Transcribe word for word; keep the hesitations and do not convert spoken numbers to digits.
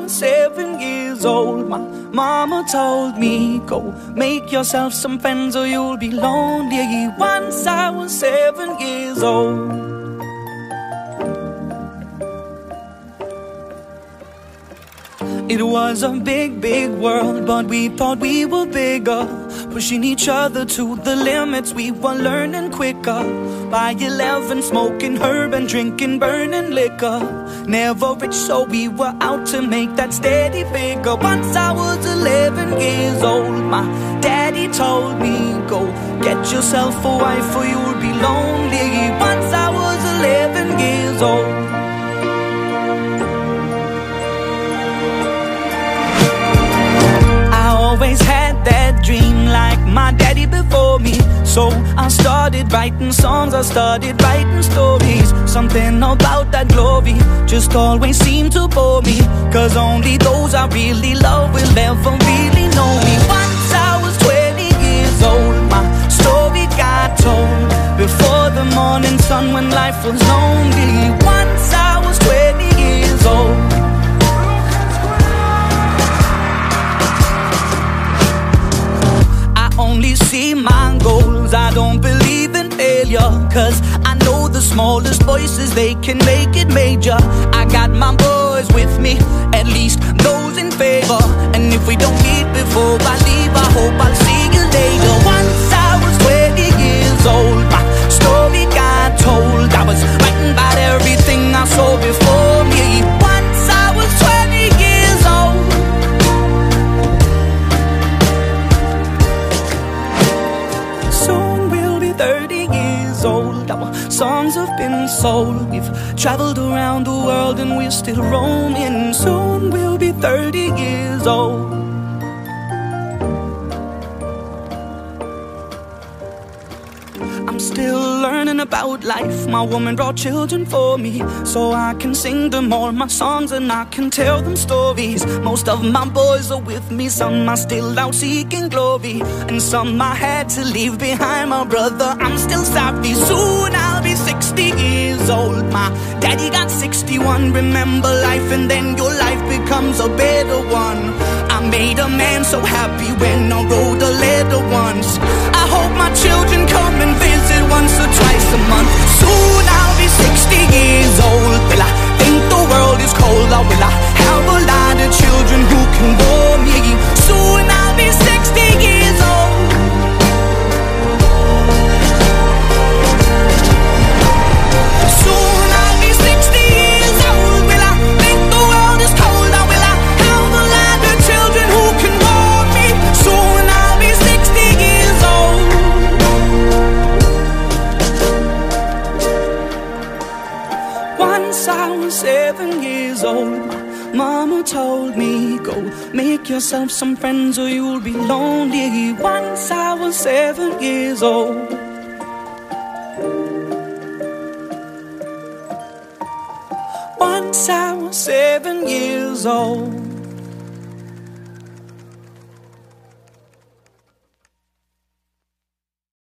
was seven years old, my mama told me, go make yourself some friends or you'll be lonely. Once I was seven years old. It was a big, big world, but we thought we were bigger, pushing each other to the limits. We were learning quicker. By eleven, smoking herb and drinking burning liquor. Never rich, so we were out to make that steady figure. Once I was eleven years old, my daddy told me, go get yourself a wife or you'll be lonely. Once I was eleven years old. Always had that dream like my daddy before me. So I started writing songs, I started writing stories. Something about that glory just always seemed to bore me, cause only those I really love will ever really know me. Once I was twenty years old, my story got told before the morning sun when life was lonely. Once I was twenty years old. Only see my goals, I don't believe in failure, cause I know the smallest voices, they can make it major. I got my boys with me, at least those in favor. And if we don't meet before I leave, I hope I'll see you later. Once I was twenty years old, my story got told. I was writing about everything I saw before me. Once I was twenty years old. thirty years old, our songs have been sold. We've traveled around the world and we're still roaming. Soon we'll be thirty years old. I'm still learning about life. My woman brought children for me, so I can sing them all my songs and I can tell them stories. Most of my boys are with me, some are still out seeking glory, and some I had to leave behind. My brother, I'm still sorry. Soon I'll be sixty years old. My daddy got sixty-one. Remember life and then your life becomes a better one. I made a man so happy when I wrote a letter once. I hope my children come and visit once or twice a month. Soon I'll be sixty years old. Will I think the world is cold, or will I have a lot of children who can bore me? Soon I'll be sixty years old. Soon I'll be sixty years old. Will I think the world is cold, or will I have a lot of children who can bore me? Soon I'll be sixty years old. Once I was seven years old, my mama told me, go make yourself some friends or you'll be lonely. Once I was seven years old. Once I was seven years old.